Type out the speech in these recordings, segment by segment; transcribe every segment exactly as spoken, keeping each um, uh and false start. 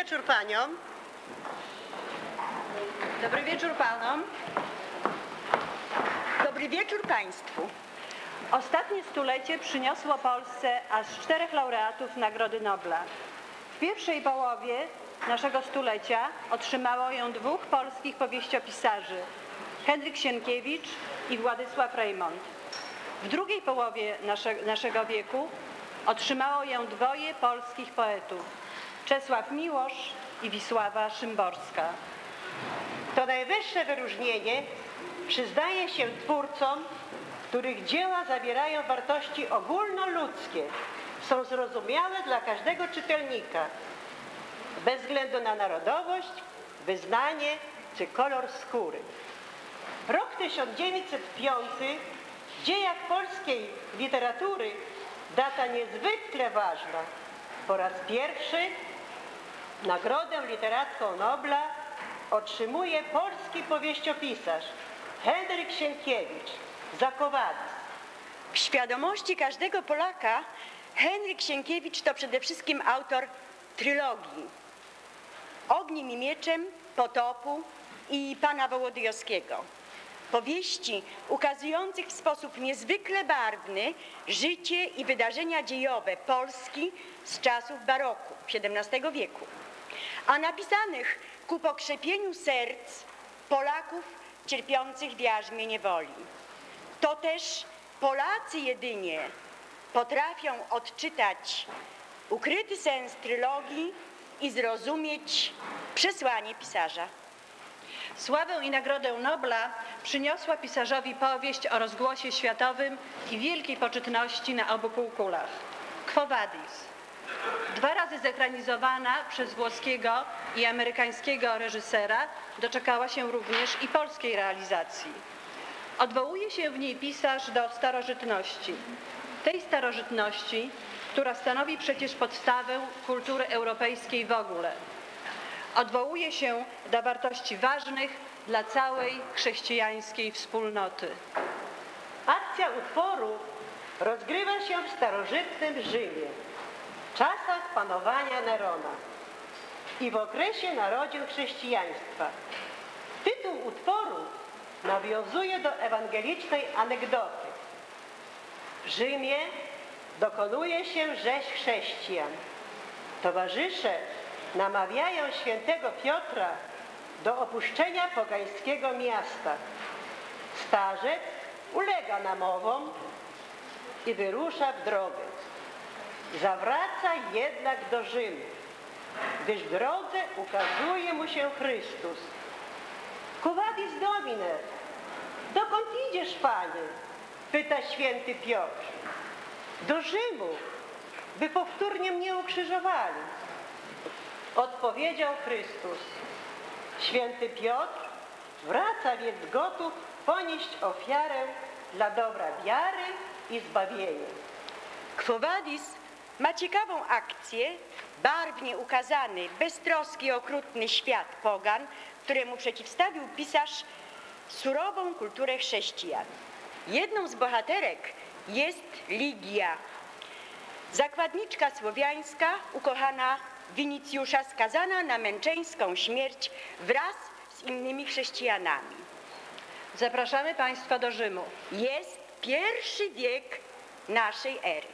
wieczór paniom. Dobry wieczór panom. Dobry wieczór państwu. Ostatnie stulecie przyniosło Polsce aż czterech laureatów Nagrody Nobla. W pierwszej połowie naszego stulecia otrzymało ją dwóch polskich powieściopisarzy, Henryk Sienkiewicz i Władysław Reymont. W drugiej połowie nasze, naszego wieku otrzymało ją dwoje polskich poetów, Czesław Miłosz i Wisława Szymborska. To najwyższe wyróżnienie przyznaje się twórcom, których dzieła zawierają wartości ogólnoludzkie, są zrozumiałe dla każdego czytelnika, bez względu na narodowość, wyznanie czy kolor skóry. Rok tysiąc dziewięćset piąty w dziejach polskiej literatury data niezwykle ważna. Po raz pierwszy Nagrodę Literacką Nobla otrzymuje polski powieściopisarz Henryk Sienkiewicz za Quo Vadis. W świadomości każdego Polaka Henryk Sienkiewicz to przede wszystkim autor trylogii Ogniem i mieczem, Potopu i Pana Wołodyjowskiego. Powieści ukazujących w sposób niezwykle barwny życie i wydarzenia dziejowe Polski z czasów baroku siedemnastego wieku, a napisanych ku pokrzepieniu serc Polaków cierpiących w jarzmie niewoli. To też Polacy jedynie potrafią odczytać ukryty sens trylogii i zrozumieć przesłanie pisarza. Sławę i Nagrodę Nobla przyniosła pisarzowi powieść o rozgłosie światowym i wielkiej poczytności na obu półkulach. Quo Vadis. Dwa razy zekranizowana przez włoskiego i amerykańskiego reżysera, doczekała się również i polskiej realizacji. Odwołuje się w niej pisarz do starożytności. Tej starożytności, która stanowi przecież podstawę kultury europejskiej w ogóle. Odwołuje się do wartości ważnych dla całej chrześcijańskiej wspólnoty. Akcja utworu rozgrywa się w starożytnym Rzymie, w czasach panowania Nerona i w okresie narodzin chrześcijaństwa. Tytuł utworu nawiązuje do ewangelicznej anegdoty. W Rzymie dokonuje się rzeź chrześcijan. Towarzysze namawiają świętego Piotra do opuszczenia pogańskiego miasta. Starzec ulega namowom i wyrusza w drogę. Zawraca jednak do Rzymu, gdyż w drodze ukazuje mu się Chrystus. Quo Vadis Domine, dokąd idziesz, Panie? Pyta święty Piotr. Do Rzymu, by powtórnie mnie ukrzyżowali. Odpowiedział Chrystus. Święty Piotr wraca więc gotów ponieść ofiarę dla dobra wiary i zbawienia. Quo Vadis ma ciekawą akcję, barwnie ukazany, beztroski, okrutny świat pogan, któremu przeciwstawił pisarz surową kulturę chrześcijan. Jedną z bohaterek jest Ligia, zakładniczka słowiańska, ukochana Winicjusza, skazana na męczeńską śmierć wraz z innymi chrześcijanami. Zapraszamy Państwa do Rzymu. Jest pierwszy wiek naszej ery.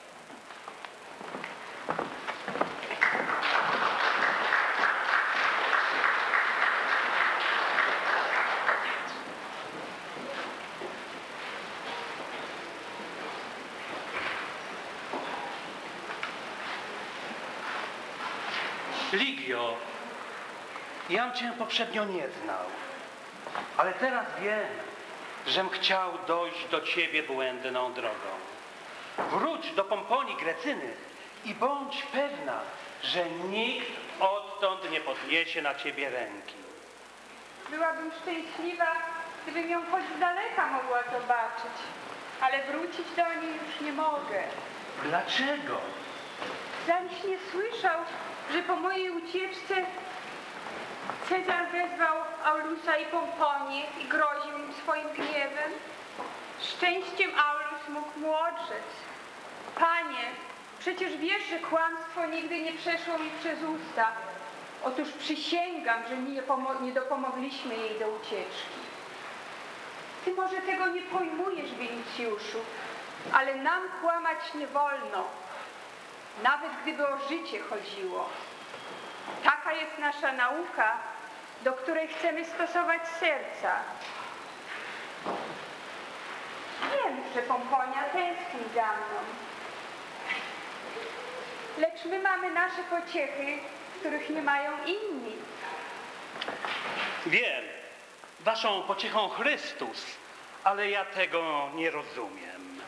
Ligio, jam cię poprzednio nie znał, ale teraz wiem, żem chciał dojść do ciebie błędną drogą. Wróć do Pomponii Grecyny i bądź pewna, że nikt odtąd nie podniesie na ciebie ręki. Byłabym szczęśliwa, gdybym ją choć z daleka mogła zobaczyć, ale wrócić do niej już nie mogę. Dlaczego? Zaś nie słyszał, że po mojej ucieczce Cezar wezwał Aulusa i Pomponię i groził im swoim gniewem. Szczęściem Aulus mógł mu odrzec. Panie, przecież wiesz, że kłamstwo nigdy nie przeszło mi przez usta. Otóż przysięgam, że nie, pomo- nie dopomogliśmy jej do ucieczki. Ty może tego nie pojmujesz, Winicjuszu, ale nam kłamać nie wolno, nawet gdyby o życie chodziło. Taka jest nasza nauka, do której chcemy stosować serca. Wiem, że Pomponia tęskni za mną, lecz my mamy nasze pociechy, których nie mają inni. Wiem, waszą pociechą Chrystus, ale ja tego nie rozumiem.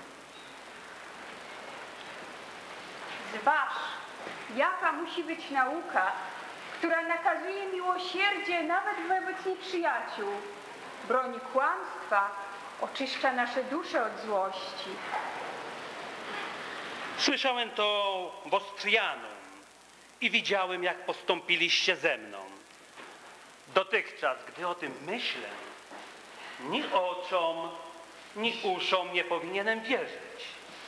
Zważ, jaka musi być nauka, która nakazuje miłosierdzie nawet wobec nieprzyjaciół, broni kłamstwa, oczyszcza nasze dusze od złości. Słyszałem to w Ostrianum i widziałem, jak postąpiliście ze mną. Dotychczas, gdy o tym myślę, ni oczom, ni uszom nie powinienem wierzyć.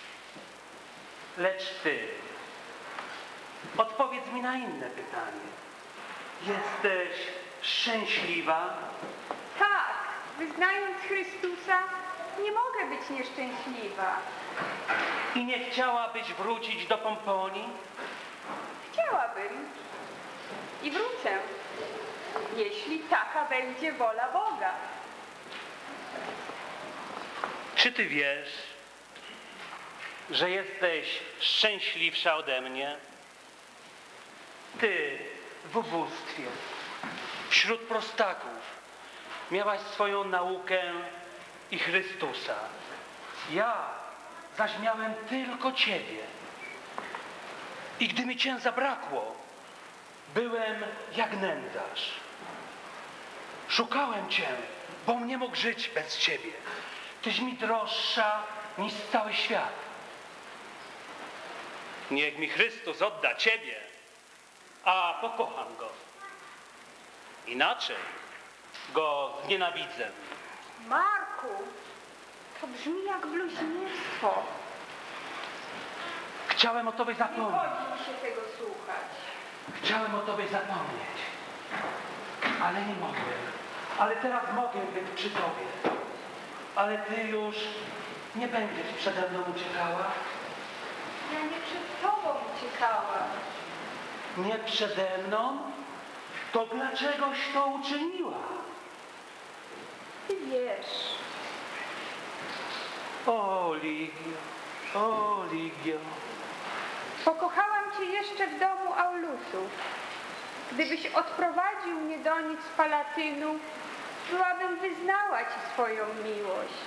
Lecz ty, odpowiedz mi na inne pytanie. Jesteś szczęśliwa? Tak, wyznając Chrystusa, nie mogę być nieszczęśliwa. I nie chciałabyś wrócić do Pomponii? Chciałabym i wrócę, jeśli taka będzie wola Boga. Czy ty wiesz, że jesteś szczęśliwsza ode mnie? Ty w ubóstwie, wśród prostaków, miałaś swoją naukę i Chrystusa. Ja zaś miałem tylko Ciebie. I gdy mi Cię zabrakło, byłem jak nędzarz. Szukałem Cię, bom nie mógł żyć bez Ciebie. Tyś mi droższa niż cały świat. Niech mi Chrystus odda Ciebie, a pokocham Go. Inaczej Go znienawidzę. Marku, to brzmi jak bluźnierstwo. Chciałem o Tobie Nie zapomnieć. chodzi mi się tego słuchać. Chciałem o Tobie zapomnieć, ale nie mogłem. Ale teraz mogę być przy Tobie. Ale Ty już nie będziesz przede mną uciekała. Ja nie przed Tobą uciekałam. Nie przede mną? To dlaczegoś to uczyniła? Ty wiesz. O, Ligio, o, Ligio. Pokochałam Cię jeszcze w domu Aulusów. Gdybyś odprowadził mnie do nich z Palatynu, byłabym wyznała Ci swoją miłość.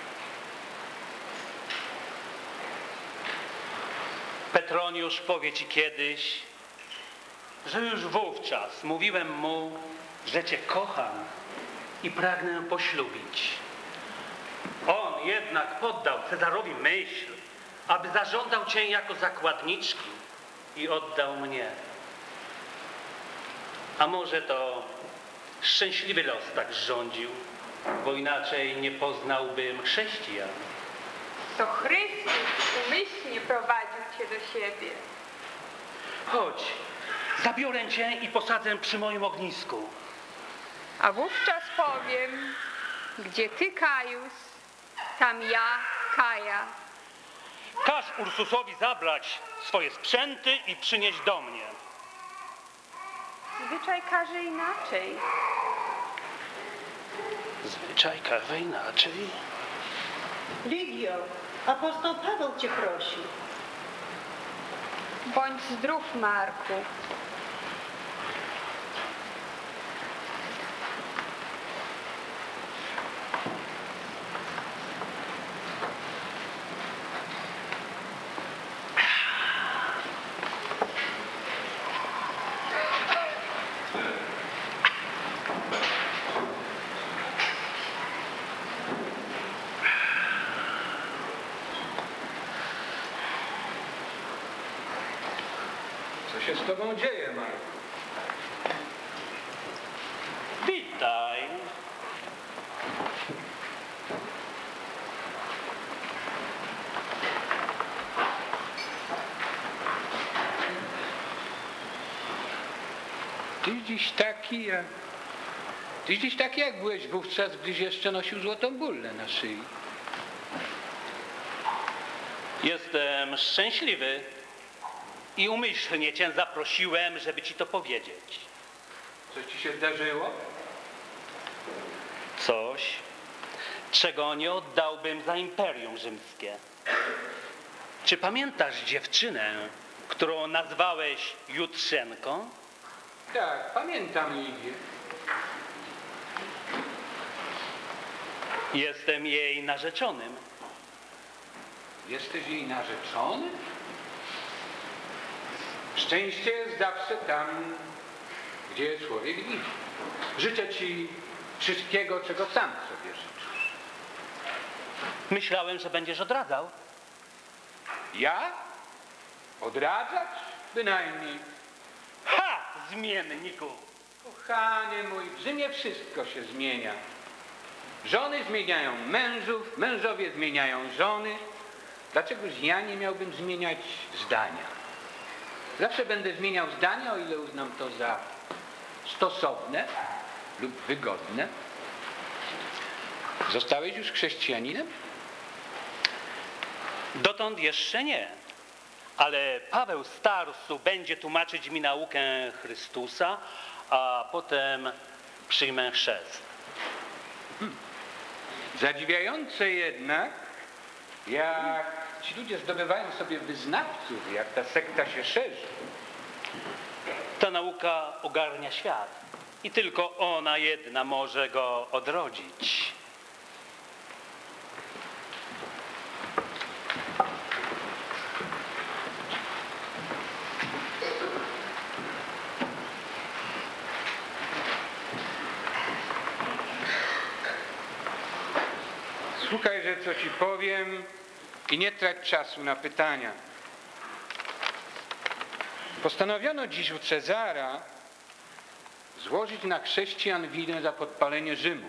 Petroniusz powie Ci kiedyś, że już wówczas mówiłem mu, że Cię kocham i pragnę poślubić. On jednak poddał Cezarowi myśl, aby zażądał Cię jako zakładniczki i oddał mnie. A może to szczęśliwy los tak rządził, bo inaczej nie poznałbym chrześcijan. To Chrystus umyślnie prowadził Cię do siebie. Chodź, zabiorę Cię i posadzę przy moim ognisku. A wówczas powiem, gdzie Ty, Kajus, tam ja, Kaja. Każ Ursusowi zabrać swoje sprzęty i przynieść do mnie. Zwyczaj każe inaczej. Zwyczaj każe inaczej. Ligio, apostoł Paweł Cię prosi. Bądź zdrów, Marku. Co się z tobą dzieje, Marku? Witaj. Tyś dziś taki, jak... Tyś dziś taki, jak byłeś wówczas, gdyś jeszcze nosił złotą bullę na szyi. Jestem szczęśliwy i umyślnie cię zaprosiłem, żeby ci to powiedzieć. Coś ci się zdarzyło? Coś, czego nie oddałbym za Imperium Rzymskie. Czy pamiętasz dziewczynę, którą nazwałeś Jutrzenką? Tak, pamiętam Lidię. Jestem jej narzeczonym. Jesteś jej narzeczony? Szczęście jest zawsze tam, gdzie człowiek widzi. Życzę ci wszystkiego, czego sam sobie życzysz. Myślałem, że będziesz odradzał. Ja? Odradzać? Bynajmniej. Ha! Zmienniku! Kochanie mój, w Rzymie wszystko się zmienia. Żony zmieniają mężów, mężowie zmieniają żony. Dlaczegoż ja nie miałbym zmieniać zdania? Zawsze będę zmieniał zdania, o ile uznam to za stosowne lub wygodne. Zostałeś już chrześcijaninem? Dotąd jeszcze nie. Ale Paweł z Tarsu będzie tłumaczyć mi naukę Chrystusa, a potem przyjmę chrzest. Hmm. Zadziwiające jednak, jak ci ludzie zdobywają sobie wyznawców, jak ta sekta się szerzy. Ta nauka ogarnia świat i tylko ona jedna może go odrodzić. Słuchajże, co ci powiem i nie trać czasu na pytania. Postanowiono dziś u Cezara złożyć na chrześcijan winę za podpalenie Rzymu.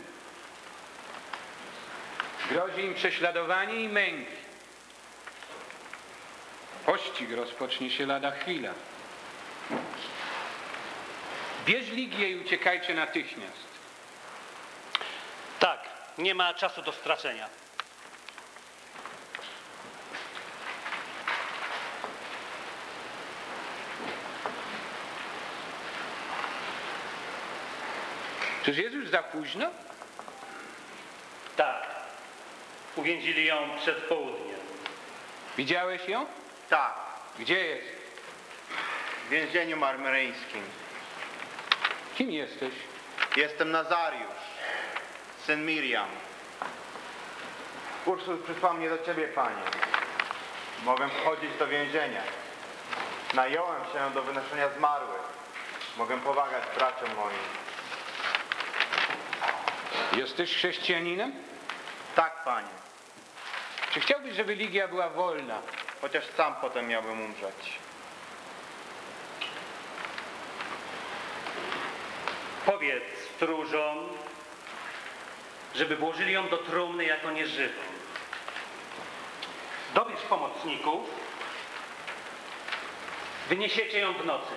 Grozi im prześladowanie i męki. Pościg rozpocznie się lada chwila. Bierz Ligię i uciekajcie natychmiast. Tak, nie ma czasu do stracenia. Czyż jest już za późno? Tak, uwięzili ją przed południem. Widziałeś ją? Tak, Gdzie jest? w więzieniu marmeryńskim. Kim jesteś? Jestem Nazariusz, syn Miriam. Ursus przysłał mnie do ciebie, panie. Mogę wchodzić do więzienia. Nająłem się do wynoszenia zmarłych. Mogę pomagać braciom moim. Jesteś chrześcijaninem? Tak, panie. Czy chciałbyś, żeby Ligia była wolna? Chociaż sam potem miałbym umrzeć. Powiedz stróżom, żeby włożyli ją do trumny jako nieżywą. Dobierz pomocników, wyniesiecie ją w nocy.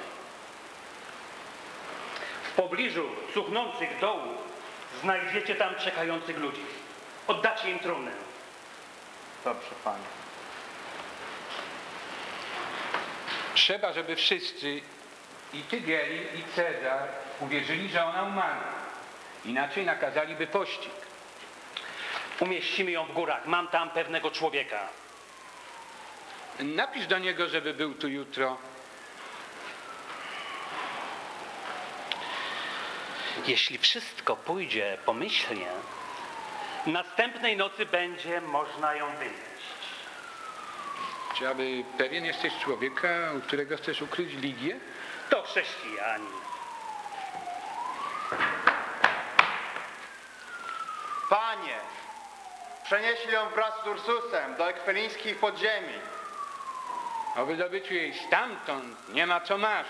W pobliżu cuchnących dołów znajdziecie tam czekających ludzi. Oddacie im trumnę. Dobrze, panie. Trzeba, żeby wszyscy, i Tygieli, i Cezar, uwierzyli, że ona umarła. Inaczej nakazaliby pościg. Umieścimy ją w górach. Mam tam pewnego człowieka. Napisz do niego, żeby był tu jutro. Jeśli wszystko pójdzie pomyślnie, następnej nocy będzie można ją wynieść. Czy aby pewien jesteś człowieka, u którego chcesz ukryć Ligię? To chrześcijanie. Panie, przenieśli ją wraz z Ursusem do ekwelińskich podziemi. O wydobyciu jej stamtąd nie ma co marzyć.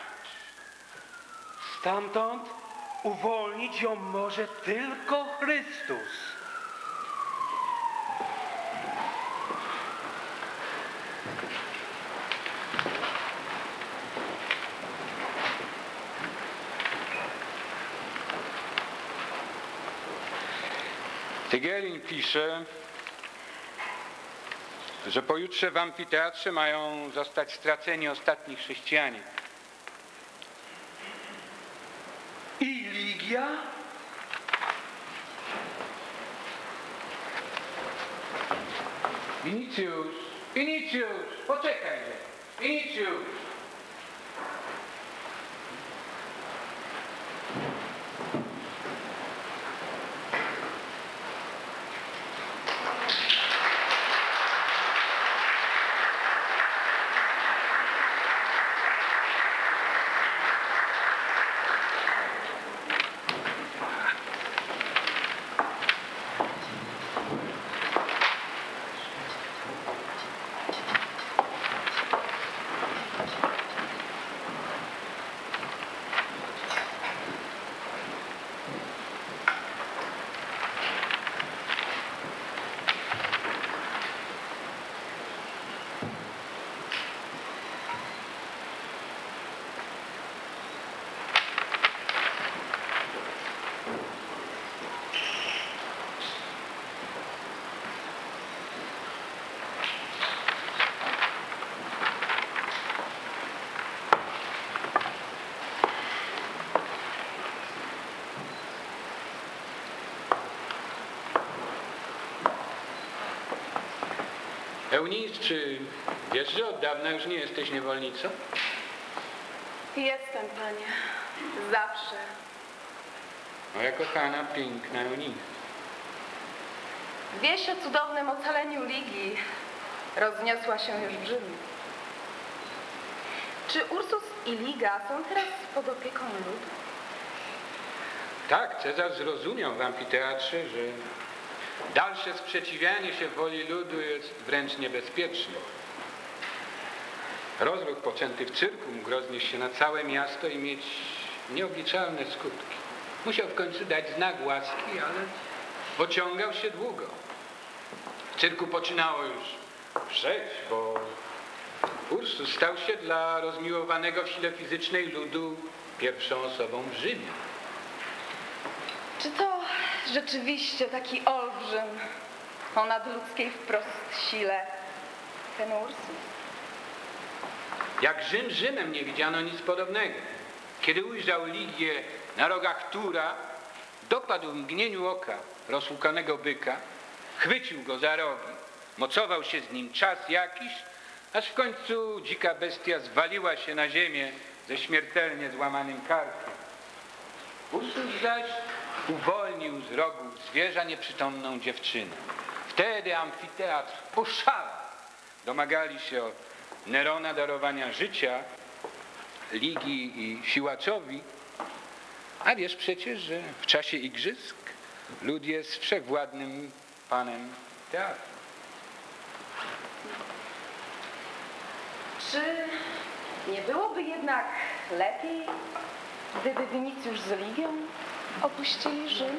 Stamtąd uwolnić ją może tylko Chrystus. Tygielin pisze, że pojutrze w amfiteatrze mają zostać straceni ostatni chrześcijanie. I Ligia? Winicjusz, Winicjusz, poczekaj, Winicjusz. Eunice, czy wiesz, że od dawna już nie jesteś niewolnicą? Jestem, panie. Zawsze. Moja kochana, piękna Eunice. Wieść o cudownym ocaleniu Ligi rozniosła się już w Rzymie. Czy Ursus i Liga są teraz pod opieką ludu? Tak, Cezar zrozumiał w amfiteatrze, że dalsze sprzeciwianie się woli ludu jest wręcz niebezpieczne. Rozruch poczęty w cyrku mógł roznieść się na całe miasto i mieć nieobliczalne skutki. Musiał w końcu dać znak łaski, ale pociągał się długo. W cyrku poczynało już wrzeć, bo Ursus stał się dla rozmiłowanego w sile fizycznej ludu pierwszą osobą w Rzymie. Czy to rzeczywiście taki olbrzym o nadludzkiej wprost sile, ten Ursus? Jak Rzym Rzymem nie widziano nic podobnego. Kiedy ujrzał Ligię na rogach Tura, dopadł w mgnieniu oka rozłukanego byka, chwycił go za rogi, mocował się z nim czas jakiś, aż w końcu dzika bestia zwaliła się na ziemię ze śmiertelnie złamanym karkiem. Ursus zaś uwolnił z rogów zwierza nieprzytomną dziewczynę. Wtedy amfiteatr oszalał. Domagali się od Nerona darowania życia, Ligi i siłaczowi. A wiesz przecież, że w czasie igrzysk lud jest wszechwładnym panem teatru. Czy nie byłoby jednak lepiej, gdyby Winicjusz z Ligią opuścili Rzym?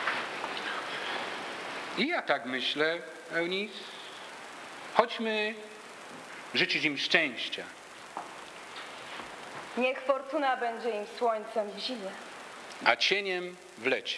I ja tak myślę, Eunice. Chodźmy życzyć im szczęścia. Niech fortuna będzie im słońcem w zimie, A cieniem w lecie.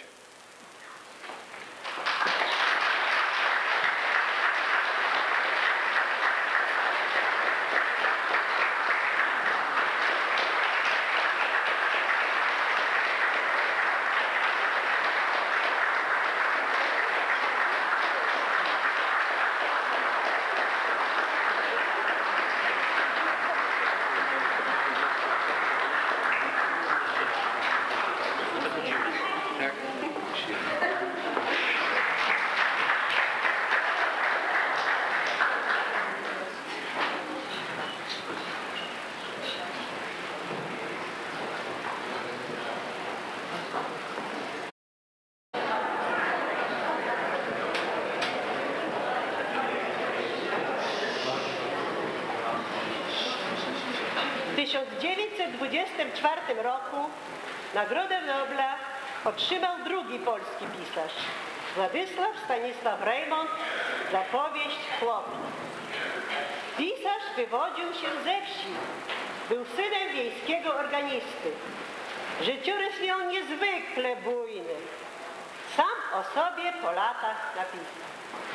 W tysiąc dziewięćset dwudziestym czwartym roku Nagrodę Nobla otrzymał drugi polski pisarz, Władysław Stanisław Reymont, za powieść Chłopi. Pisarz wywodził się ze wsi, był synem wiejskiego organisty. Życiorys miał niezwykle bujny. sam o sobie po latach napisał.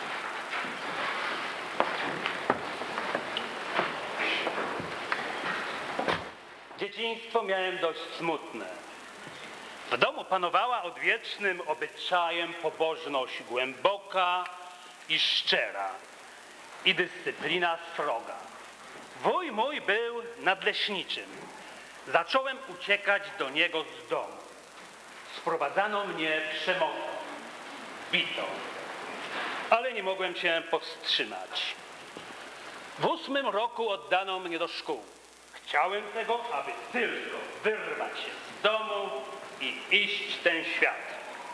Dzieciństwo miałem dość smutne. W domu panowała odwiecznym obyczajem pobożność głęboka i szczera i dyscyplina sroga. Wuj mój był nadleśniczym. Zacząłem uciekać do niego z domu. Sprowadzano mnie przemocą. Bito. Ale nie mogłem się powstrzymać. W ósmym roku oddano mnie do szkół. Chciałem tego, aby tylko wyrwać się z domu i iść w ten świat.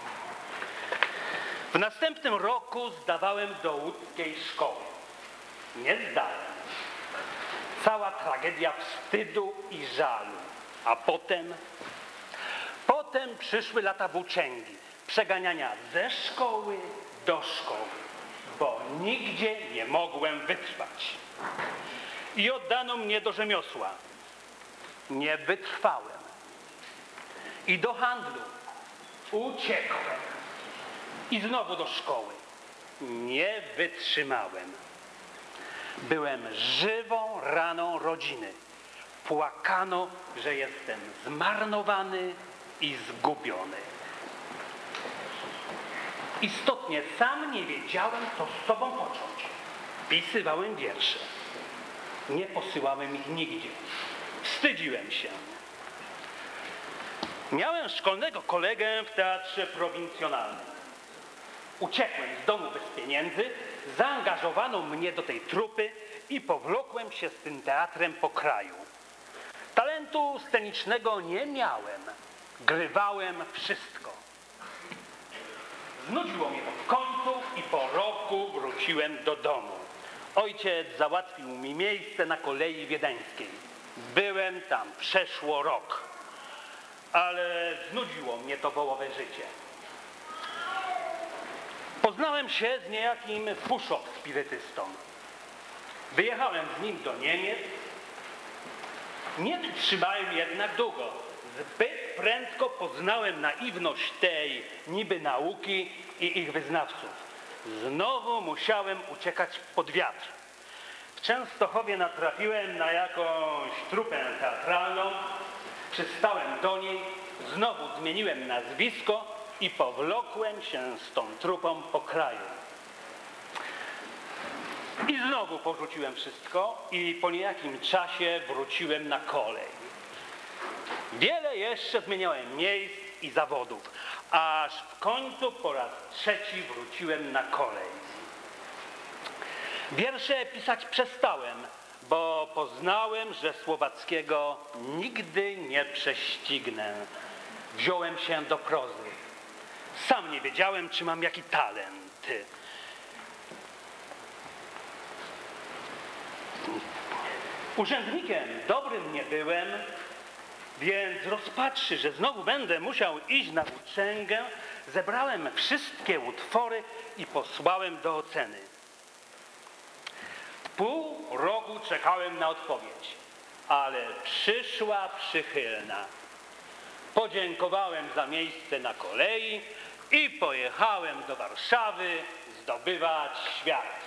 W następnym roku zdawałem do łódzkiej szkoły. Nie zdałem. Cała tragedia wstydu i żalu. A potem? Potem przyszły lata włóczęgi, przeganiania ze szkoły do szkoły, bo nigdzie nie mogłem wytrwać. I oddano mnie do rzemiosła. Nie wytrwałem. I do handlu. Uciekłem. I znowu do szkoły. Nie wytrzymałem. Byłem żywą raną rodziny. Płakano, że jestem zmarnowany i zgubiony. Istotnie sam nie wiedziałem, co z sobą począć. Pisywałem wiersze. Nie posyłałem ich nigdzie. Wstydziłem się. Miałem szkolnego kolegę w teatrze prowincjonalnym. Uciekłem z domu bez pieniędzy, zaangażowano mnie do tej trupy i powlokłem się z tym teatrem po kraju. Talentu scenicznego nie miałem. Grywałem wszystko. Znudziło mnie to w końcu i po roku wróciłem do domu. Ojciec załatwił mi miejsce na kolei wiedeńskiej. Byłem tam przeszło rok, ale znudziło mnie to wołowe życie. Poznałem się z niejakim Puszow spirytystą. Wyjechałem z nim do Niemiec. Nie wytrzymałem jednak długo. Zbyt prędko poznałem naiwność tej niby nauki i ich wyznawców. Znowu musiałem uciekać pod wiatr. W Częstochowie natrafiłem na jakąś trupę teatralną. Przystałem do niej, znowu zmieniłem nazwisko i powlokłem się z tą trupą po kraju. I znowu porzuciłem wszystko i po niejakim czasie wróciłem na kolej. Wiele jeszcze zmieniałem miejsc i zawodów, aż w końcu po raz trzeci wróciłem na kolej. Wiersze pisać przestałem, bo poznałem, że Słowackiego nigdy nie prześcignę. Wziąłem się do prozy. Sam nie wiedziałem, czy mam jaki talent. Urzędnikiem dobrym nie byłem, więc z rozpaczy, że znowu będę musiał iść na włóczęgę, zebrałem wszystkie utwory i posłałem do oceny. Pół roku czekałem na odpowiedź, ale przyszła przychylna. Podziękowałem za miejsce na kolei i pojechałem do Warszawy zdobywać świat.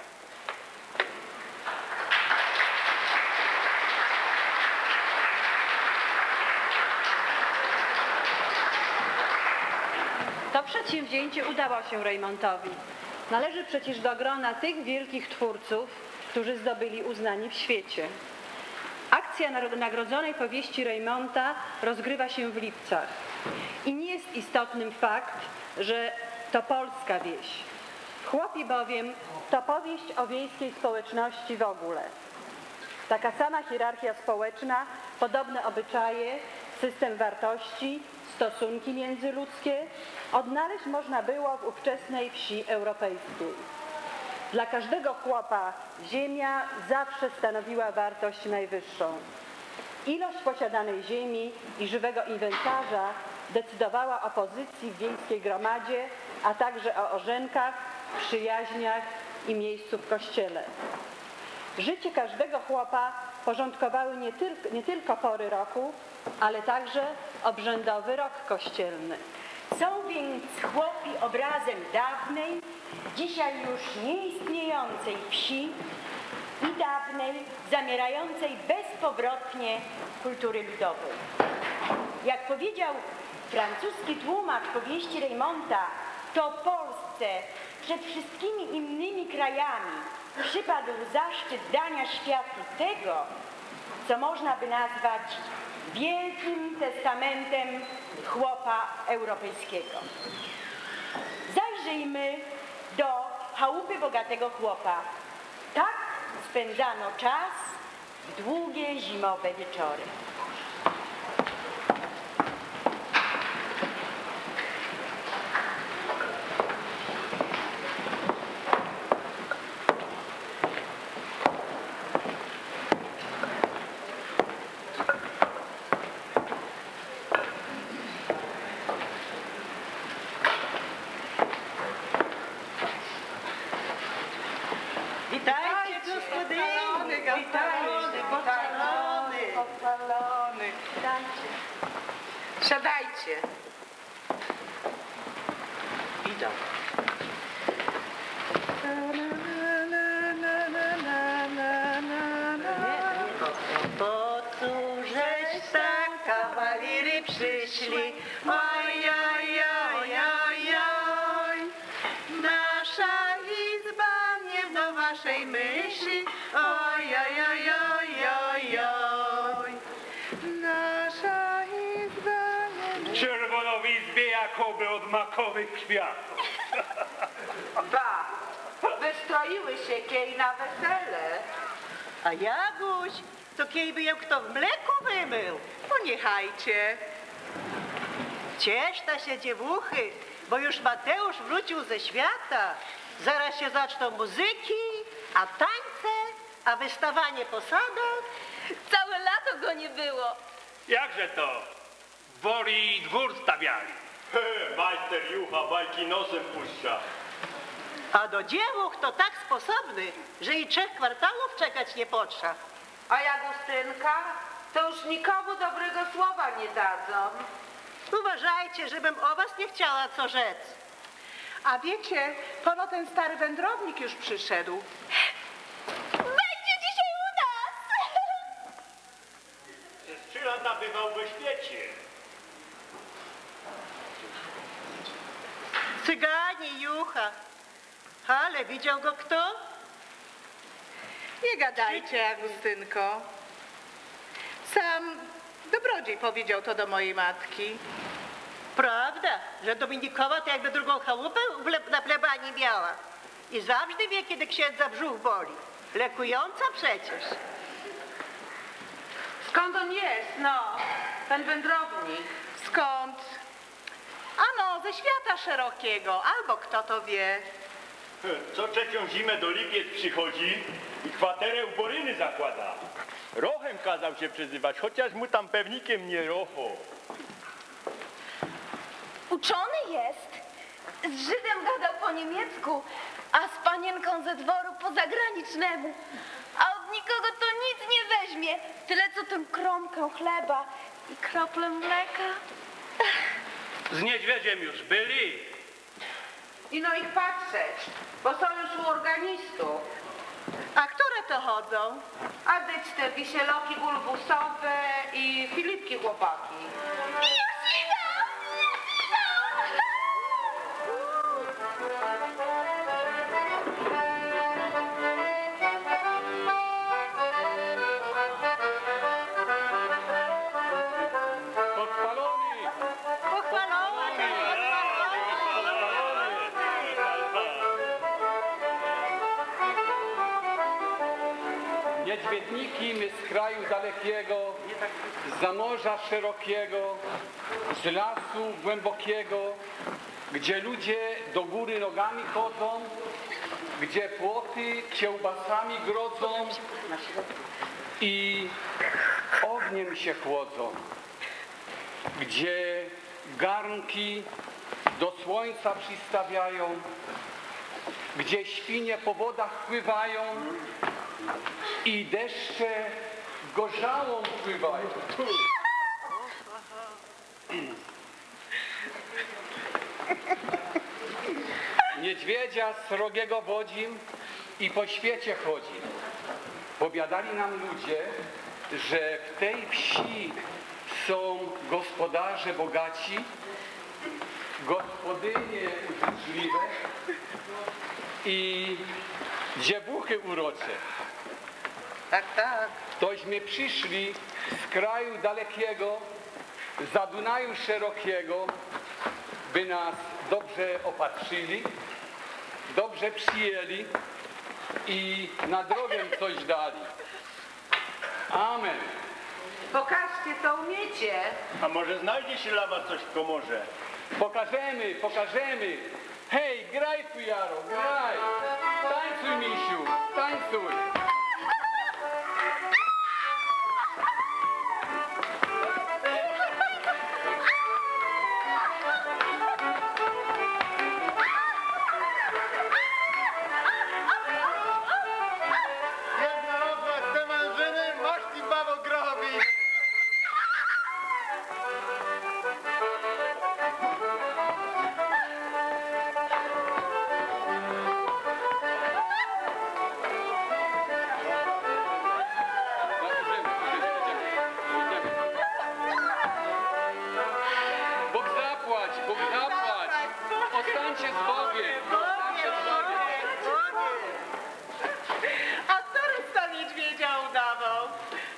To przedsięwzięcie udało się Reymontowi. Należy przecież do grona tych wielkich twórców, którzy zdobyli uznanie w świecie. Akcja nagrodzonej powieści Reymonta rozgrywa się w Lipcach. I nie jest istotnym fakt, że to polska wieś. Chłopi bowiem to powieść o wiejskiej społeczności w ogóle. Taka sama hierarchia społeczna, podobne obyczaje, system wartości, stosunki międzyludzkie odnaleźć można było w ówczesnej wsi europejskiej. Dla każdego chłopa ziemia zawsze stanowiła wartość najwyższą. Ilość posiadanej ziemi i żywego inwentarza decydowała o pozycji w wiejskiej gromadzie, a także o orzenkach, przyjaźniach i miejscu w kościele. Życie każdego chłopa porządkowały nie tylko, nie tylko pory roku, ale także obrzędowy rok kościelny. Są więc chłopi obrazem dawnej, dzisiaj już nieistniejącej wsi i dawnej, zamierającej bezpowrotnie kultury ludowej. Jak powiedział francuski tłumacz powieści Reymonta, to Polsce przed wszystkimi innymi krajami przypadł zaszczyt dania światu tego, co można by nazwać wielkim testamentem chłopa europejskiego. Zajrzyjmy do chałupy bogatego chłopa. Tak spędzano czas w długie zimowe wieczory. Witajcie, gospodyni! Witajcie, pochwalony! Pochwalony. Siadajcie. Witam. Po cóżeś tak kawalery przyszli? Oj, oj, oj, oj, oj. Nasza izba nie do waszej myśli. Oj, oj, oj, oj, oj, oj. Nasza izba nie... Czerwono w izbie jakoby od makowych kwiatów. Ba, wystroiły się kiej na wesele. A Jaguś, to kiejby ją kto w mleku wymył. Poniechajcie. Cieszta się dziewuchy, bo już Mateusz wrócił ze świata. Zaraz się zaczną muzyki, a tańce, a wystawanie posadek. Całe lato go nie było. Jakże to? Woli dwór stawiali. He, majster Jucha bajki nosem puszcza. A do dziewuch to tak sposobny, że i trzech kwartałów czekać nie potrza. A Jagustynka to już nikomu dobrego słowa nie dadzą. Uważajcie, żebym o was nie chciała co rzec. A wiecie, pono ten stary wędrownik już przyszedł. Będzie dzisiaj u nas! Przez trzy lata bywał we świecie. Cyganie, Jucha. Ale widział go kto? Nie gadajcie, Agustynko. Sam dobrodziej powiedział to do mojej matki. Prawda, że Dominikowa to jakby drugą chałupę w ple- na plebanii miała. I zawsze wie, kiedy księdza brzuch boli. Lekująca przecież. Skąd on jest, no, ten wędrownik? Skąd? Ano, ze świata szerokiego, albo kto to wie. Co trzecią zimę do Lipiec przychodzi i kwaterę u Boryny zakłada. Rochem kazał się przyzywać, chociaż mu tam pewnikiem nie rocho. Uczony jest. Z Żydem gadał po niemiecku, a z panienką ze dworu po zagranicznemu. A od nikogo to nic nie weźmie. Tyle co tę kromkę chleba i kroplę mleka. Z niedźwiedziem już byli. Ino ich patrzeć, bo są już u organistów. A które to chodzą? A dyć te wisieloki bulbusowe i Filipki chłopaki. Już idą! Pochwalony! Pochwalony! Niedźwiedniki my z kraju dalekiego, z morza szerokiego, z lasu głębokiego, gdzie ludzie do góry nogami chodzą, gdzie płoty kiełbasami grodzą i ogniem się chłodzą, gdzie garnki do słońca przystawiają, gdzie świnie po wodach pływają i deszcze gorzałą pływają. niedźwiedzia srogiego wodzim i po świecie chodzi. Powiadali nam ludzie, że w tej wsi są gospodarze bogaci, gospodynie użyczliwe i dziewuchy urocze. Tak, tak. Tośmy przyszli z kraju dalekiego, za Dunaju szerokiego, by nas dobrze opatrzyli, dobrze przyjęli i na drogę coś dali. Amen. Pokażcie, co umiecie. A może znajdzie się dla was coś w komorze? Pokażemy, pokażemy. Hej, graj tu, Jaro, graj. Tańcuj, misiu, tańcuj. Bóg zapłać, Bóg zapłać. Ostańcie z Bogiem. Ostańcie z Bogiem. A który sto niedźwiedzia udawał?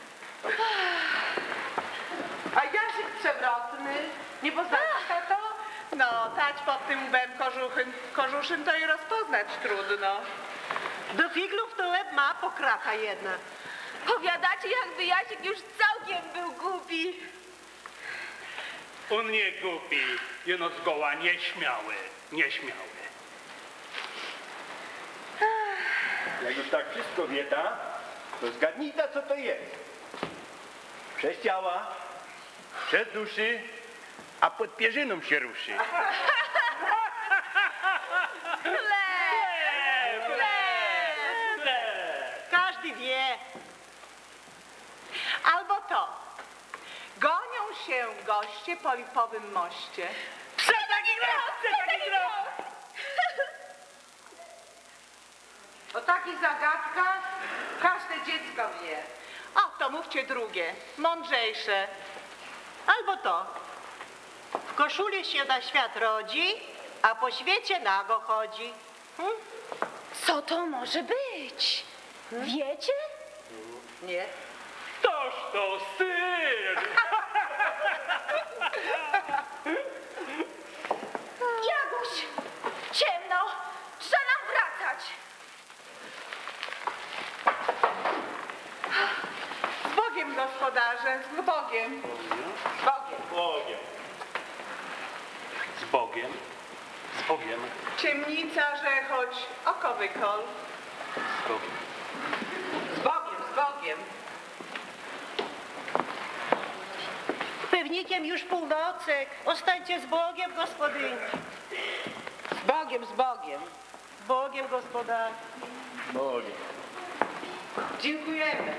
A Jasik przewrotny. Nie poznałeś to? No, tać pod tym łbem kożuchym, kożuszym to i rozpoznać trudno. Do figlów to łeb ma pokraka jedna. Powiadacie, jakby Jasiek już całkiem był głupi. On nie głupi, jeno zgoła nieśmiały, nieśmiały. Jak już tak wszystko wie ta, to zgadnij ta, co to jest. Przez ciała, przez duszy, a pod pierzyną się ruszy. Każdy wie. Albo to. Gonią się goście po lipowym moście. Prze taki rok, prze taki rok. O takich zagadkach każde dziecko wie. O, to mówcie drugie, mądrzejsze. Albo to. W koszuli się na świat rodzi, a po świecie nago chodzi. Hm? Co to może być? Wiecie? Nie. Toż to syr! Jaguś! Ciemno! Trzeba nam wracać! Z Bogiem, gospodarze, z Bogiem. Z Bogiem. Bogiem. Z Bogiem, z Bogiem, Ciemnica, że choć oko wykol. z Bogiem. Z Bogiem, z Bogiem. Pewnikiem już północek. Ostańcie z Bogiem, gospodyni. Z Bogiem, z Bogiem. Z Bogiem, gospodarz. Bogiem. Dziękujemy.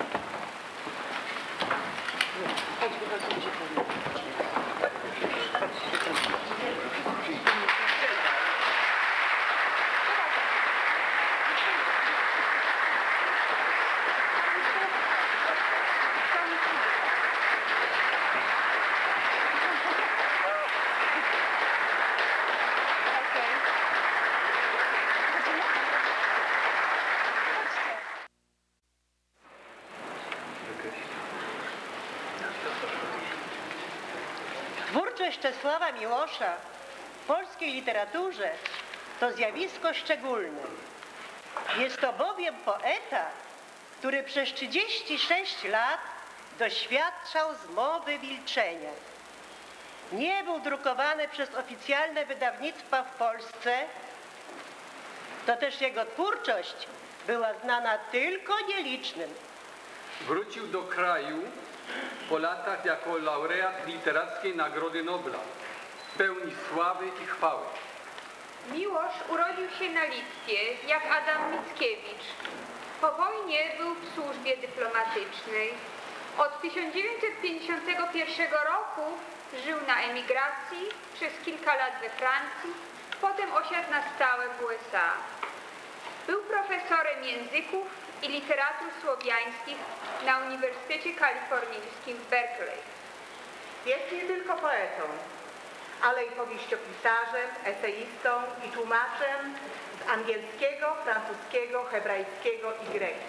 Twórczość Czesława Miłosza w polskiej literaturze to zjawisko szczególne. Jest to bowiem poeta, który przez trzydzieści sześć lat doświadczał zmowy milczenia. Nie był drukowany przez oficjalne wydawnictwa w Polsce, to też jego twórczość była znana tylko nielicznym. Wrócił do kraju po latach jako laureat Literackiej Nagrody Nobla, pełni sławy i chwały. Miłosz urodził się na Litwie jak Adam Mickiewicz. Po wojnie był w służbie dyplomatycznej. Od tysiąc dziewięćset pięćdziesiątego pierwszego roku żył na emigracji, przez kilka lat we Francji, potem osiadł na stałe w U S A. Był profesorem języków i literatur słowiańskich na Uniwersytecie Kalifornijskim w Berkeley. Jest nie tylko poetą, ale i powieściopisarzem, eseistą i tłumaczem z angielskiego, francuskiego, hebrajskiego i greki.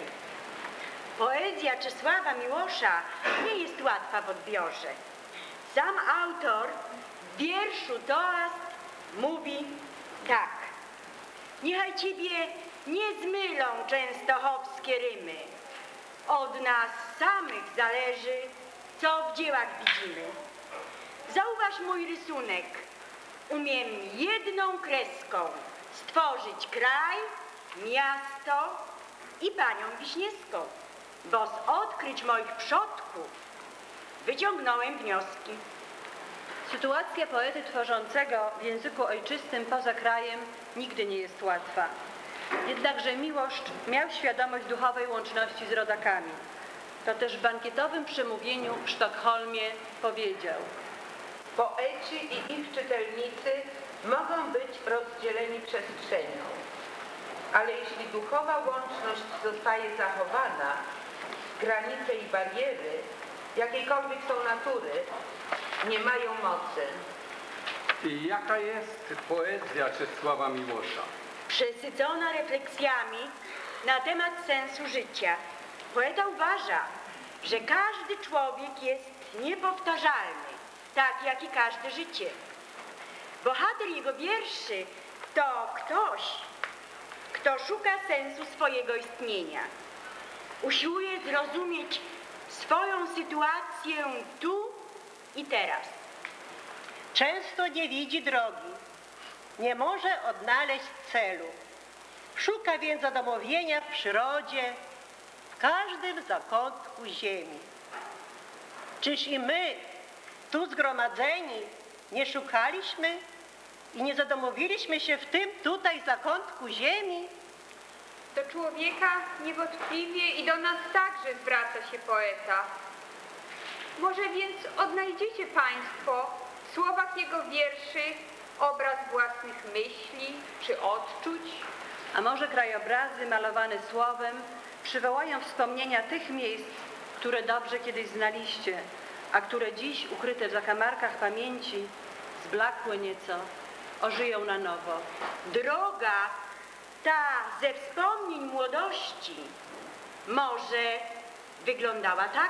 Poezja Czesława Miłosza nie jest łatwa w odbiorze. Sam autor w wierszu Toast mówi tak. Niechaj ciebie nie zmylą częstochowskie rymy. Od nas samych zależy, co w dziełach widzimy. Zauważ mój rysunek. Umiem jedną kreską stworzyć kraj, miasto i panią Wiśniewską, bo z odkryć moich przodków wyciągnąłem wnioski. Sytuacja poety tworzącego w języku ojczystym poza krajem nigdy nie jest łatwa. Jednakże Miłosz miał świadomość duchowej łączności z rodakami. To też w bankietowym przemówieniu w Sztokholmie powiedział: Poeci i ich czytelnicy mogą być rozdzieleni przestrzenią, ale jeśli duchowa łączność zostaje zachowana, granice i bariery, jakiejkolwiek są natury, nie mają mocy. I jaka jest poezja Czesława Miłosza? Przesycona refleksjami na temat sensu życia, poeta uważa, że każdy człowiek jest niepowtarzalny, tak jak i każde życie. Bohater jego wierszy to ktoś, kto szuka sensu swojego istnienia. Usiłuje zrozumieć swoją sytuację tu i teraz. Często nie widzi drogi, nie może odnaleźć celu. Szuka więc zadomowienia w przyrodzie, w każdym zakątku ziemi. Czyż i my, tu zgromadzeni, nie szukaliśmy i nie zadomowiliśmy się w tym tutaj zakątku ziemi? Do człowieka niewątpliwie i do nas także zwraca się poeta. Może więc odnajdziecie Państwo w słowach jego wierszy obraz własnych myśli czy odczuć? A może krajobrazy malowane słowem przywołają wspomnienia tych miejsc, które dobrze kiedyś znaliście, a które dziś, ukryte w zakamarkach pamięci, zblakłe nieco, ożyją na nowo. Droga ta ze wspomnień młodości może wyglądała tak?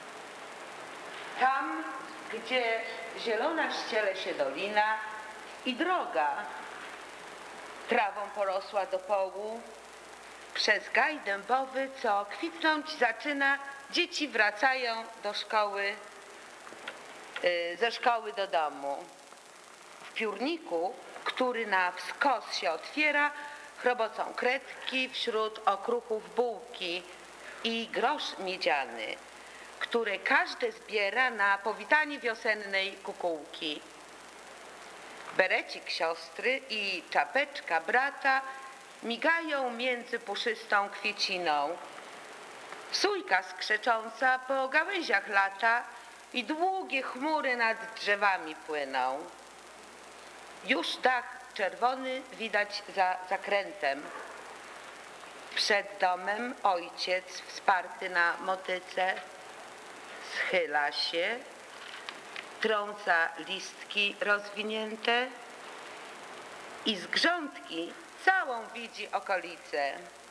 Tam, gdzie zielona ściele się dolina i droga trawą porosła do połu, przez gaj dębowy, co kwitnąć zaczyna, dzieci wracają do szkoły, yy, ze szkoły do domu. W piórniku, który na wskos się otwiera, chrobocą kredki, wśród okruchów bułki i grosz miedziany, które każdy zbiera na powitanie wiosennej kukułki. Berecik siostry i czapeczka brata migają między puszystą kwieciną. Sójka skrzecząca po gałęziach lata i długie chmury nad drzewami płyną. Już dach czerwony widać za zakrętem. Przed domem ojciec wsparty na motyce schyla się, trąca listki rozwinięte i z grządki całą widzi okolicę.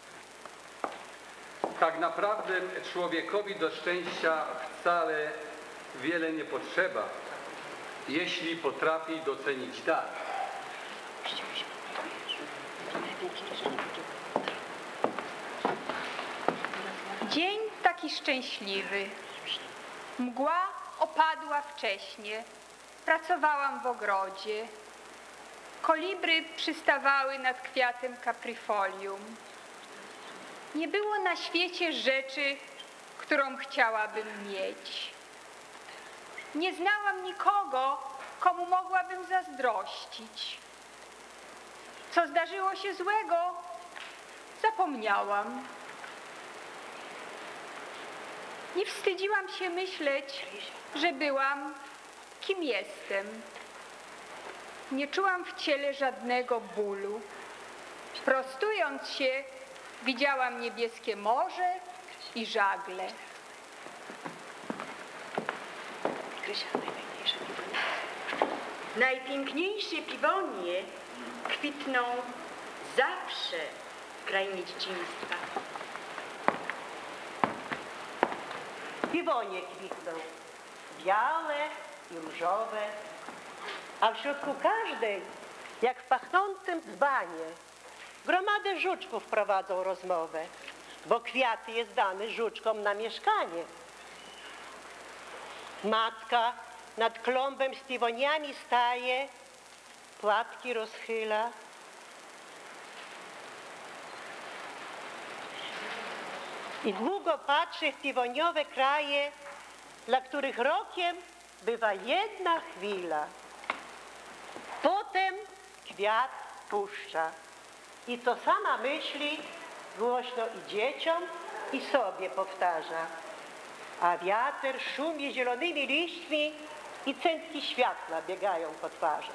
Tak naprawdę człowiekowi do szczęścia wcale wiele nie potrzeba, jeśli potrafi docenić dar. Dzień taki szczęśliwy. Mgła opadła wcześnie. Pracowałam w ogrodzie. Kolibry przystawały nad kwiatem kaprifolium. Nie było na świecie rzeczy, którą chciałabym mieć. Nie znałam nikogo, komu mogłabym zazdrościć. Co zdarzyło się złego, zapomniałam. Nie wstydziłam się myśleć, że byłam, kim jestem. nie czułam w ciele żadnego bólu. Prostując się, widziałam niebieskie morze i żagle. Najpiękniejsze piwonie kwitną zawsze w krainie dzieciństwa. Piwonie kwitną, białe i różowe, a w środku każdej, jak w pachnącym dzbanie, gromady żuczków prowadzą rozmowę, bo kwiaty jest dany żuczkom na mieszkanie. Matka nad klombem z piwoniami staje, płatki rozchyla. I długo patrzy w piwoniowe kraje, dla których rokiem bywa jedna chwila. Potem kwiat puszcza i co sama myśli, głośno i dzieciom, i sobie powtarza. A wiatr szumie zielonymi liśćmi i cętki światła biegają po twarzy.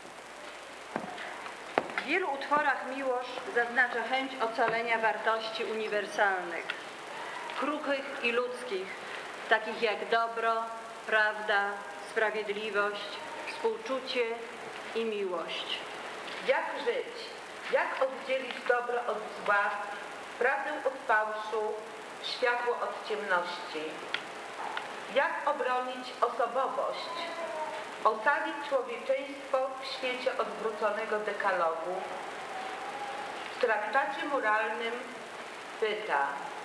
W wielu utworach Miłosz zaznacza chęć ocalenia wartości uniwersalnych, kruchych i ludzkich, takich jak dobro, prawda, sprawiedliwość, współczucie i miłość. Jak żyć? Jak oddzielić dobro od zła, prawdę od fałszu, światło od ciemności? Jak obronić osobowość? Ocalić człowieczeństwo w świecie odwróconego dekalogu? W traktacie moralnym pyta: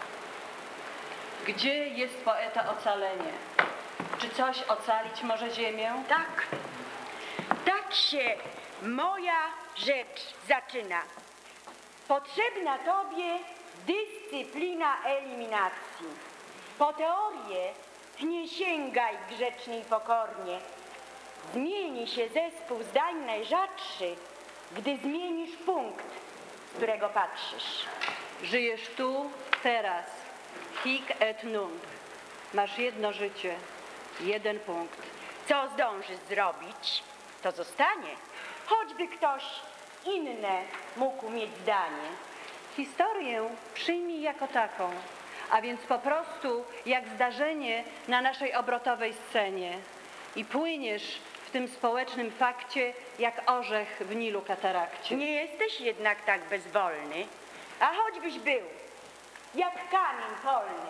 Gdzie jest poeta ocalenie? Czy coś ocalić może ziemię? Tak, tak się moja rzecz zaczyna. Potrzebna tobie dyscyplina eliminacji. Po teorię nie sięgaj grzecznie i pokornie. Zmieni się zespół zdań najrzadszy, gdy zmienisz punkt, z którego patrzysz. Żyjesz tu, teraz. Hic et nunc. Masz jedno życie, jeden punkt. Co zdążysz zrobić, to zostanie, choćby ktoś inny mógł mieć zdanie. Historię przyjmij jako taką, a więc po prostu jak zdarzenie na naszej obrotowej scenie i płyniesz w tym społecznym fakcie jak orzech w Nilu katarakcie. Nie jesteś jednak tak bezwolny, a choćbyś był jak kamień polny.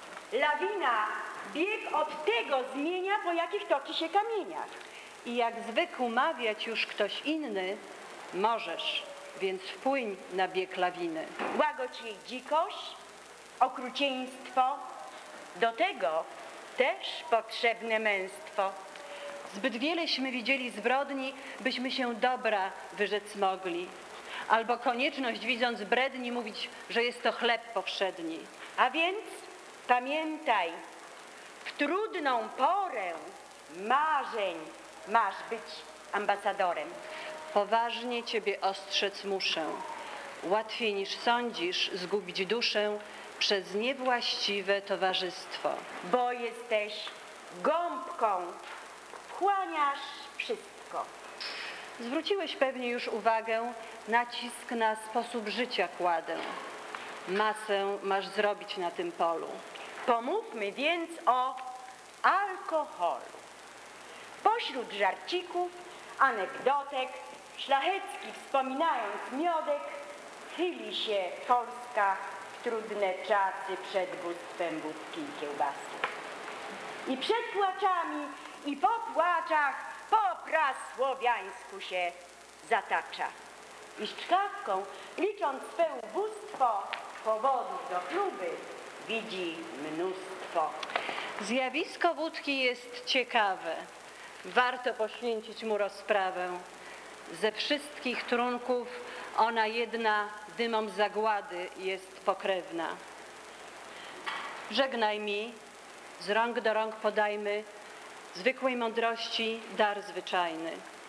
Lawina bieg od tego zmienia, po jakich toczy się kamieniach. I jak zwykł mawiać już ktoś inny, możesz, więc wpłyń na bieg lawiny. Łagodź jej dzikość, okrucieństwo, do tego też potrzebne męstwo. Zbyt wieleśmy widzieli zbrodni, byśmy się dobra wyrzec mogli. Albo konieczność, widząc bredni, mówić, że jest to chleb powszedni. A więc pamiętaj, w trudną porę marzeń masz być ambasadorem. Poważnie ciebie ostrzec muszę. Łatwiej niż sądzisz zgubić duszę przez niewłaściwe towarzystwo. Bo jesteś gąbką, wchłaniasz wszystko. Zwróciłeś pewnie już uwagę, nacisk na sposób życia kładę. Masę masz zrobić na tym polu. Pomówmy więc o alkoholu. Pośród żarcików, anegdotek, szlachecki wspominając miodek, chyli się Polska w trudne czasy przed bóstwem wódki i kiełbasy. I przed płaczami, i po płaczach po prasłowiańsku się zatacza. I szczkawką, licząc swe ubóstwo, powodów do chluby widzi mnóstwo. Zjawisko wódki jest ciekawe. Warto poświęcić mu rozprawę. Ze wszystkich trunków ona jedna dymom zagłady jest pokrewna. Żegnaj mi, z rąk do rąk podajmy zwykłej mądrości dar zwyczajny.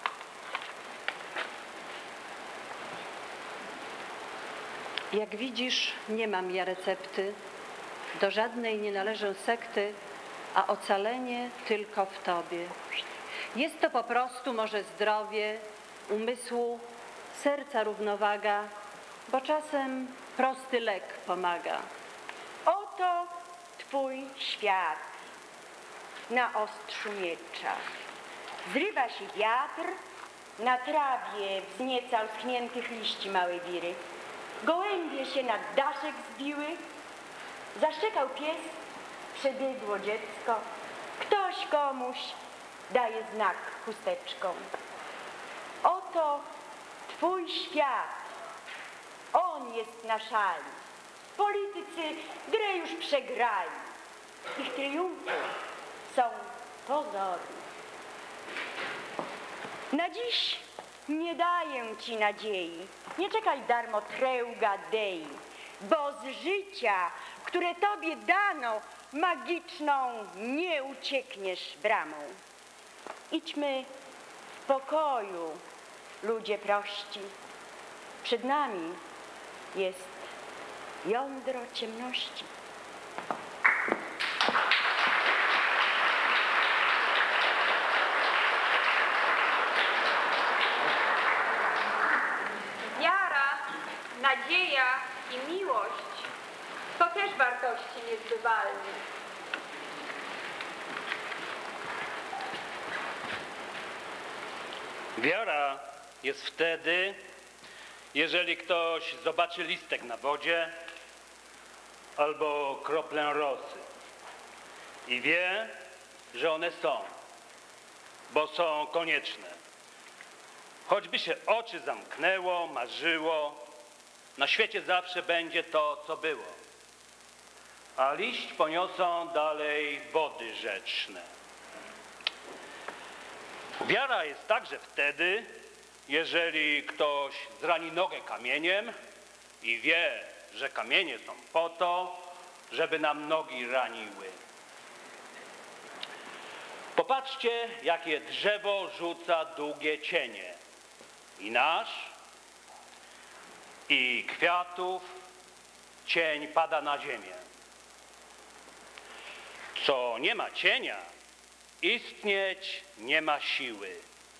Jak widzisz, nie mam ja recepty, do żadnej nie należę sekty, a ocalenie tylko w tobie. Jest to po prostu może zdrowie, umysłu serca równowaga, bo czasem prosty lek pomaga. Oto Twój świat na ostrzu miecza. Zrywa się wiatr, na trawie wznieca uschniętych liści małe wiry. Gołębie się nad daszek zbiły, zaszczekał pies, przebiegło dziecko. Ktoś komuś daje znak chusteczką. Oto Twój świat, on jest na szali. Politycy grę już przegrali. Ich triumfy są pozorne. Na dziś nie daję Ci nadziei. Nie czekaj darmotreuga Dei, bo z życia, które Tobie dano, magiczną nie uciekniesz bramą. Idźmy w pokoju, ludzie prości. Przed nami jest jądro ciemności. Wiara, nadzieja i miłość to też wartości niezbywalne. Wiara jest wtedy, jeżeli ktoś zobaczy listek na wodzie albo kroplę rosy i wie, że one są, bo są konieczne. Choćby się oczy zamknęło, marzyło, na świecie zawsze będzie to, co było. A liść poniosą dalej wody rzeczne. Wiara jest także wtedy, jeżeli ktoś zrani nogę kamieniem i wie, że kamienie są po to, żeby nam nogi raniły. Popatrzcie, jakie drzewo rzuca długie cienie. I nasz, i kwiatów cień pada na ziemię. Co nie ma cienia, istnieć nie ma siły.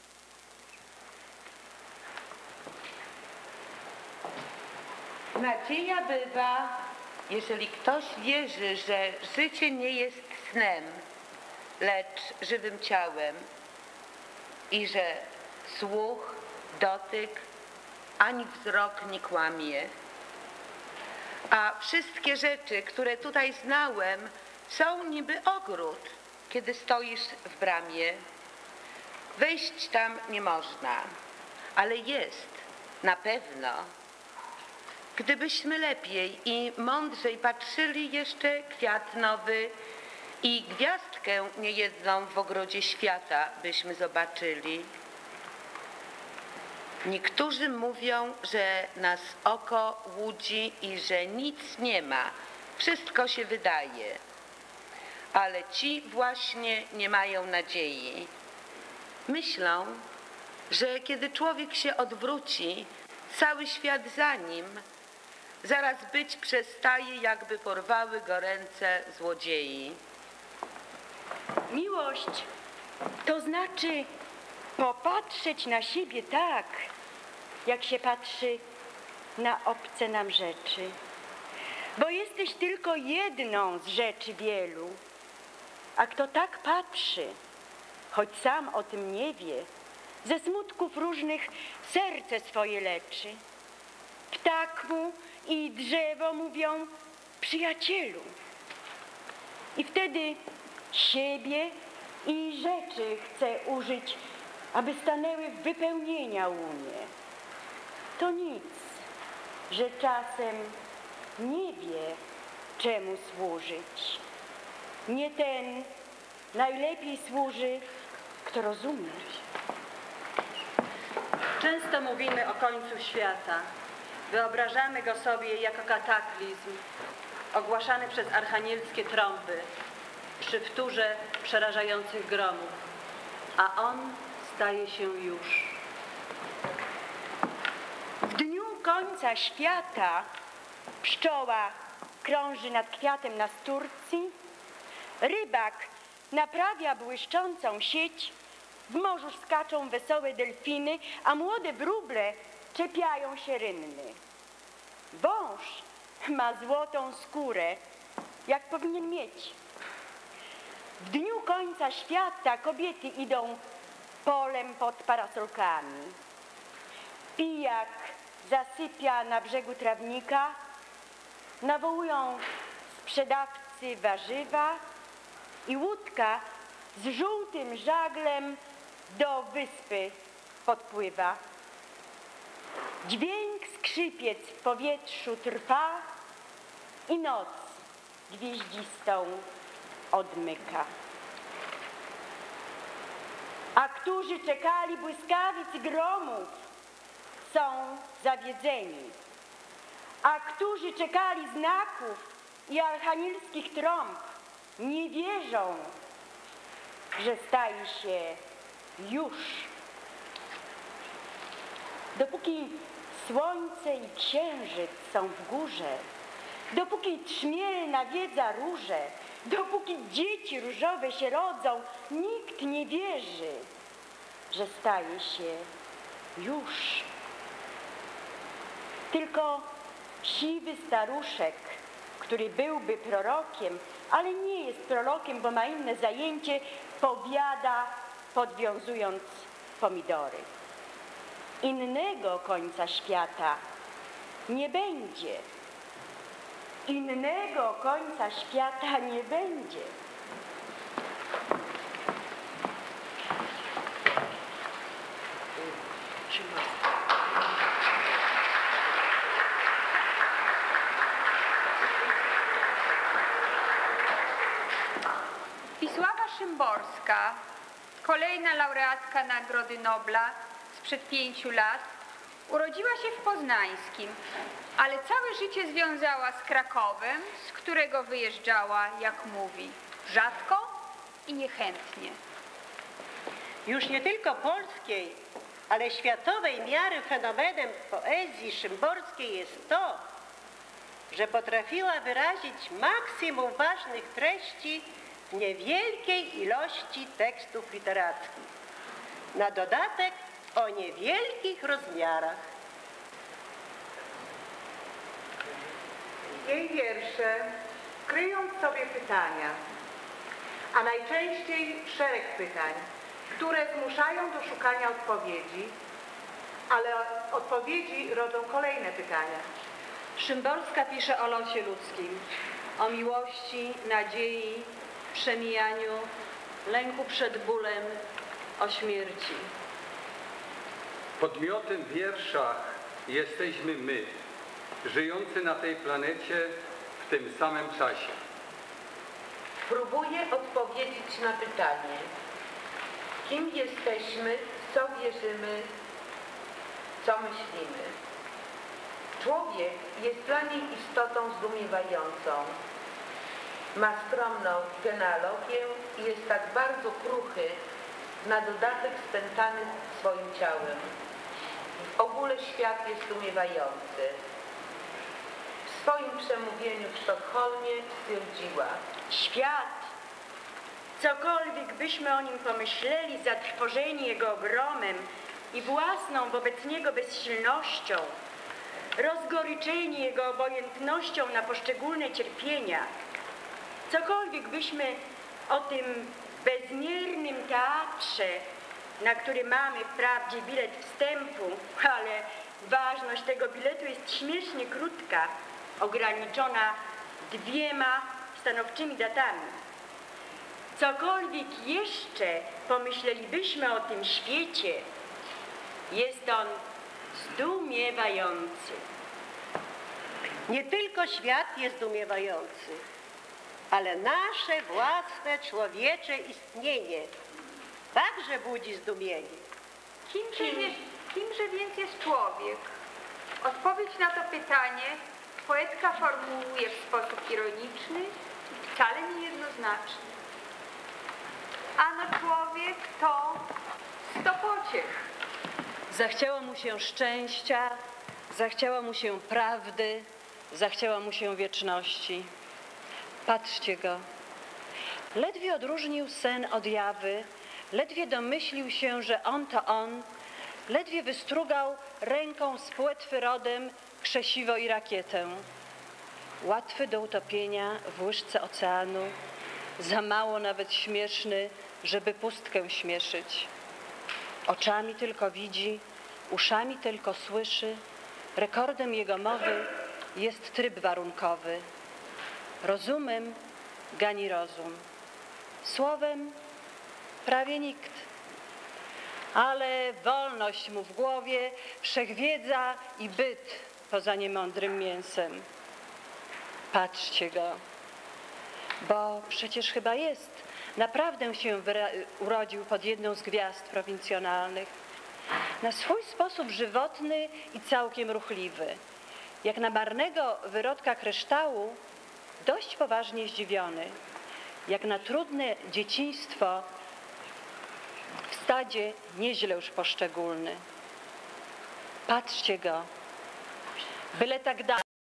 Nadzieja bywa, jeżeli ktoś wierzy, że życie nie jest snem, lecz żywym ciałem i że słuch, dotyk, ani wzrok nie kłamie. A wszystkie rzeczy, które tutaj znałem, są niby ogród, kiedy stoisz w bramie. Wejść tam nie można, ale jest na pewno. Gdybyśmy lepiej i mądrzej patrzyli, jeszcze kwiat nowy i gwiazdkę niejedną w ogrodzie świata byśmy zobaczyli. Niektórzy mówią, że nas oko łudzi i że nic nie ma, wszystko się wydaje. Ale ci właśnie nie mają nadziei. Myślą, że kiedy człowiek się odwróci, cały świat za nim, zaraz być przestaje, jakby porwały go ręce złodziei. Miłość to znaczy popatrzeć na siebie tak, jak się patrzy na obce nam rzeczy. Bo jesteś tylko jedną z rzeczy wielu. A kto tak patrzy, choć sam o tym nie wie, ze smutków różnych serce swoje leczy. Ptak mu i drzewo mówią przyjacielu. I wtedy siebie i rzeczy chce użyć, aby stanęły w wypełnienia łunie. To nic, że czasem nie wie, czemu służyć. Nie ten najlepiej służy, kto rozumie. Często mówimy o końcu świata. Wyobrażamy go sobie jako kataklizm, ogłaszany przez archanielskie trąby, przy wtórze przerażających gromów, a on staje się już. W dniu końca świata pszczoła krąży nad kwiatem nasturcji, rybak naprawia błyszczącą sieć, W morzu skaczą wesołe delfiny, a młode wróble czepiają się rynny. Wąż ma złotą skórę, jak powinien mieć. W dniu końca świata kobiety idą polem pod parasolkami. Pijak zasypia na brzegu trawnika, nawołują sprzedawcy warzywa i łódka z żółtym żaglem do wyspy podpływa. Dźwięk skrzypiec w powietrzu trwa i noc gwieździstą odmyka. A którzy czekali błyskawic i gromów, są zawiedzeni. A którzy czekali znaków i archangelskich trąb, nie wierzą, że staje się już. Dopóki słońce i księżyc są w górze, dopóki trzmiel nawiedza róże, dopóki dzieci różowe się rodzą, nikt nie wierzy, że staje się już. Tylko siwy staruszek, który byłby prorokiem, ale nie jest prorokiem, bo ma inne zajęcie, powiada, podwiązując pomidory. Innego końca świata nie będzie. Innego końca świata nie będzie. Wisława Szymborska, kolejna laureatka Nagrody Nobla sprzed pięciu lat, urodziła się w Poznańskim, ale całe życie związała z Krakowem, z którego wyjeżdżała, jak mówi, rzadko i niechętnie. Już nie tylko polskiej, ale światowej miary fenomenem poezji szymborskiej jest to, że potrafiła wyrazić maksimum ważnych treści w niewielkiej ilości tekstów literackich. Na dodatek o niewielkich rozmiarach. Jej wiersze kryją w sobie pytania, a najczęściej szereg pytań, które zmuszają do szukania odpowiedzi, ale odpowiedzi rodzą kolejne pytania. Szymborska pisze o losie ludzkim, o miłości, nadziei, przemijaniu, lęku przed bólem, o śmierci. Podmiotem w wierszach jesteśmy my, żyjący na tej planecie w tym samym czasie. Próbuję odpowiedzieć na pytanie, kim jesteśmy, w co wierzymy, co myślimy. Człowiek jest dla niej istotą zdumiewającą. Ma skromną genealogię i jest tak bardzo kruchy, na dodatek spętany swoim ciałem. W ogóle świat jest zdumiewający. W swoim przemówieniu w Sztokholmie stwierdziła: Świat, cokolwiek byśmy o nim pomyśleli, zatrwożeni jego ogromem i własną wobec niego bezsilnością, rozgoryczeni jego obojętnością na poszczególne cierpienia, cokolwiek byśmy o tym bezmiernym teatrze, na który mamy wprawdzie bilet wstępu, ale ważność tego biletu jest śmiesznie krótka, ograniczona dwiema stanowczymi datami. Cokolwiek jeszcze pomyślelibyśmy o tym świecie, jest on zdumiewający. Nie tylko świat jest zdumiewający, ale nasze własne człowiecze istnienie także budzi zdumienie. Kimże, jest, kimże więc jest człowiek? Odpowiedź na to pytanie poetka formułuje w sposób ironiczny i wcale niejednoznaczny. Ano człowiek to sto pociech. Zachciało mu się szczęścia, zachciało mu się prawdy, zachciało mu się wieczności. Patrzcie go. Ledwie odróżnił sen od jawy, ledwie domyślił się, że on to on, ledwie wystrugał ręką z płetwy rodem krzesiwo i rakietę. Łatwy do utopienia w łyżce oceanu, za mało nawet śmieszny, żeby pustkę śmieszyć. Oczami tylko widzi, uszami tylko słyszy, rekordem jego mowy jest tryb warunkowy. Rozumem gani rozum, słowem prawie nikt. Ale wolność mu w głowie, wszechwiedza i byt poza niemądrym mięsem. Patrzcie go, bo przecież chyba jest, naprawdę się urodził pod jedną z gwiazd prowincjonalnych. Na swój sposób żywotny i całkiem ruchliwy. Jak na marnego wyrodka kryształu, dość poważnie zdziwiony. Jak na trudne dzieciństwo w stadzie nieźle już poszczególny. Patrzcie go, byle tak dalej.